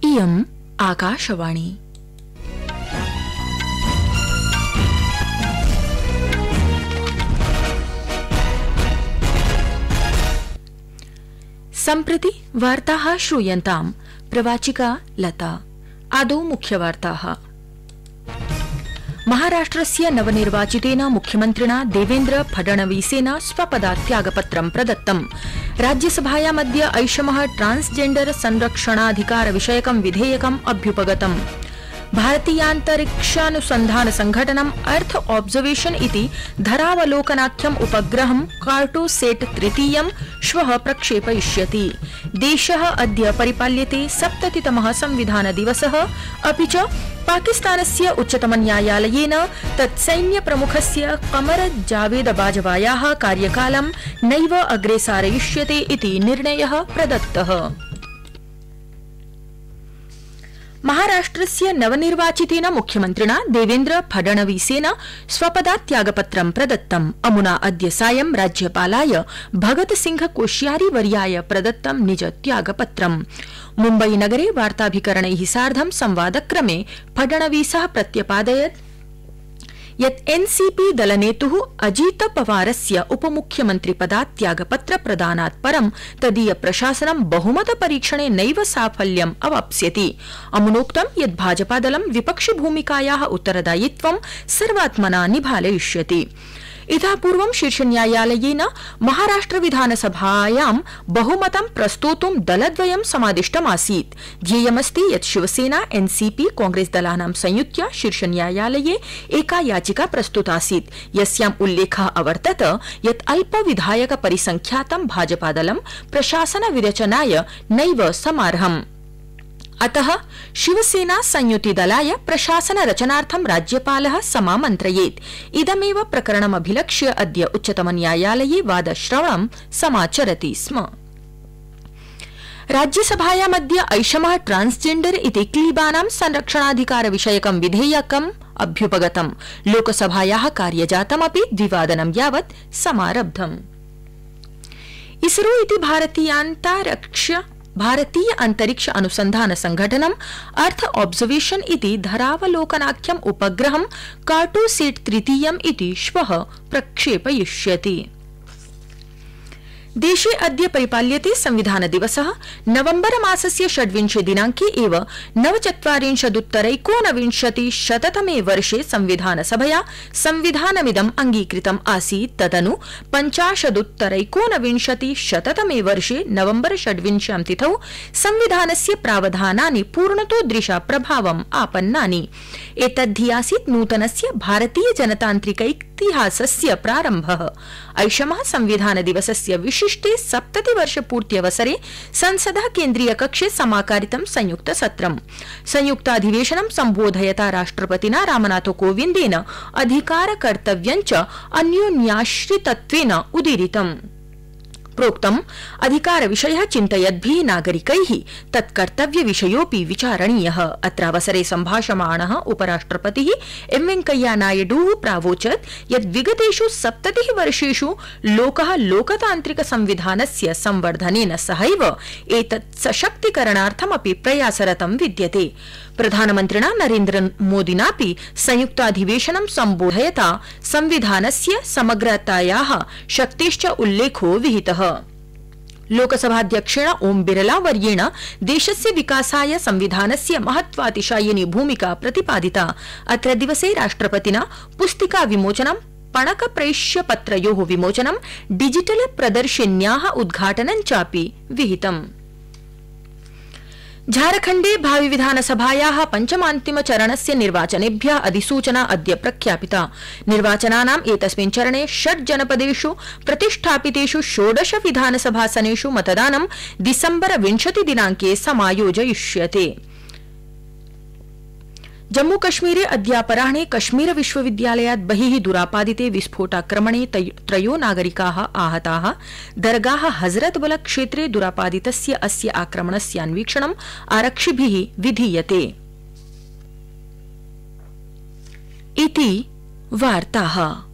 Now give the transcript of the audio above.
इयम् आकाशवाणी। सम्प्रति वार्ताः श्रूयन्ताम्। प्रवाचिका लता। आदौ मुख्यवार्ताः। महाराष्ट्रस्य नवनिर्वाचितेन मुख्यमन्त्रिणा देवेन्द्र फडणवीसेन स्वपदात्यागपत्रं प्रदत्तम्। राज्यसभायामद्य ऐषमः ट्रांसजेंडर संरक्षणाधिकार विषयकं विधेयकम् अभ्युपगतम्। भारतीयान्तरिक्षानुसन्धान संघटनम् अर्थ ऑब्जर्वेशन इति धरावलोकनाख्यम् उपग्रहं कार्टोसेट तृतीयं श्वः प्रक्षेपयिष्यति। देशः अद्य परिपाल्यते 70तमः संविधान दिवसः। अपि च पाकिस्तानस्य उच्चतमन्यायालयेन तत्सैन्यप्रमुखस्य कमर जावेद बाजवायाः कार्यकालं नैव अग्रे सारयिष्यते इति निर्णयः प्रदत्तः। महाराष्ट्रस्य नवनिर्वाचितेन मुख्यमन्त्रिणा देवेन्द्र फडणवीसेन स्वपदात्यागपत्रं प्रदत्तम्। अमुना अद्य सायं राज्यपालाय भगत सिंह कोश्यारी वर्याय प्रदत्तं निज त्यागपत्रम्। मुम्बई नगरे वार्ताभिकरणैः सार्धं संवादक्रमे फडणवीसः प्रत्यपादयत् यत् एनसीपी दलनेतुः अजीत पवारस्य उपमुख्यमन्त्रिपदात् त्यागपत्र प्रदानात् परं तदीय प्रशासनं बहुमत परीक्षणे नैव साफल्यम् अवाप्स्यति। अमुनोक्तं यत् भाजपादलं विपक्षिभूमिकायाः उत्तरदायित्वं सर्वात्मना निभालयिष्यति। इतः पूर्वं शीर्षन्यायालयेन महाराष्ट्र विधानसभायां बहुमतं प्रस्तोतुं दलद्वयं समादिष्टमासीत्। ध्येयमस्ति यत् शिवसेना एनसीपी कांग्रेस दलानां संयुत्य शीर्षन्यायालये एका याचिका प्रस्तुतासीत्, यस्याम् उल्लेखः अवर्तत यत् अल्पविधायक परिसंख्यातं भाजपादलं प्रशासन विरचनाय नैव समार्हम्। अतः शिवसेना संयुतिदलाय प्रशासन रचनार्थं राज्यपालः समामन्त्रयेत्। इदमेव प्रकरणमभिलक्ष्य अद्य उच्चतमन्यायालये वादश्रवणं समाचरति स्म। राज्यसभायामद्य ऐषमः ट्रांसजेंडर इति क्लीबानां संरक्षणाधिकार विषयकं विधेयकम् अभ्युपगतम्। लोकसभायाः कार्यजातमपि द्विवादनं यावत् समारब्धम्। इसरो इति भारतीय अंतरिक्ष अनुसंधान संघटनम् अर्थ ऑब्जर्वेशन इति धरावलोकनाख्यम् उपग्रहं कार्टोसेट तृतीयम् इति श्वः प्रक्षेपयिष्यति। देशे अद्य परिपाल्यते संविधान दिवसः। नवम्बर मासस्य 26 दिनाङ्के एव 49-उत्तरैकोनविंशतिशततमे वर्षे संविधानसभया संविधानमिदम् अंगीकृतम् आसीत्। तदनु 50-उत्तरैकोनविंशतिशततमे वर्षे नवम्बर 26 तिथौ संविधानस्य प्रावधानानि पूर्णतोदृशा प्रभावम् आपन्नानि। एतद्धि आसीत् नूतनस्य भारतीय जनतान्त्रिकैतिहासस्य प्रारम्भः। ऐषमः संविधान दिवसस्य विशिष्टे 70-वर्षपूर्त्यवसरे संसदः केन्द्रीय कक्षे समाकारितं संयुक्त सत्रम्। संयुक्ताधिवेशनं सम्बोधयता राष्ट्रपतिना रामनाथ कोविन्देन अधिकार कर्तव्यञ्च अन्योन्याश्रितत्वेन उदीरितम्। प्रोक्तम् अधिकार विषयः चिन्तयद्भिः नागरिकैः तत्कर्तव्य विषयोऽपि विचारणीयः। अत्रावसरे सम्भाषमाणः उपराष्ट्रपतिः एम वेंकैया नायडुः प्रावोचत् यत् विगतेषु 70 वर्षेषु लोकः लोकतान्त्रिक संविधानस्य संवर्धनेन सहैव एतत् सशक्तीकरणार्थमपि प्रयासरतं विद्यते। प्रधानमन्त्रिणा नरेन्द्र मोदिनापि संयुक्ताधिवेशनं सम्बोधयता संविधानस्य समग्रतायाः शक्तेश्च उल्लेखो विहितः। लोकसभाध्यक्षेण ओम बिरला वर्येण देशस्य विकासाय संविधानस्य महत्वातिशायिनी भूमिका प्रतिपादिता। अत्र दिवसे राष्ट्रपतिना पुस्तिका विमोचनं, पणक प्रेष्य पत्रयोः विमोचनं, डिजिटल प्रदर्शिन्याः उद्घाटनं चापि विहितम्। झारखण्डे भावि विधानसभायाः पंचमान्तिम चरणस्य निर्वाचनेभ्यः अधिसूचना अद्य प्रख्यापिता। निर्वाचनानाम् एतस्मिन् चरणे 6 जनपदेषु प्रतिष्ठापितेषु 16 विधानसभासनेषु मतदानं दिसम्बर 20 दिनाङ्के समायोजयिष्यते। जम्मूकश्मीरे अद्यापराह्ने कश्मीर विश्वविद्यालयात् बहिः दुरापादिते विस्फोटाक्रमणे 3 नागरिकाः आहताः। दरगाह हजरतबल क्षेत्रे दुरापादितस्य अस्य आक्रमणस्यान्वीक्षणम् आरक्षिभिः विधीयते। इति वार्ताः।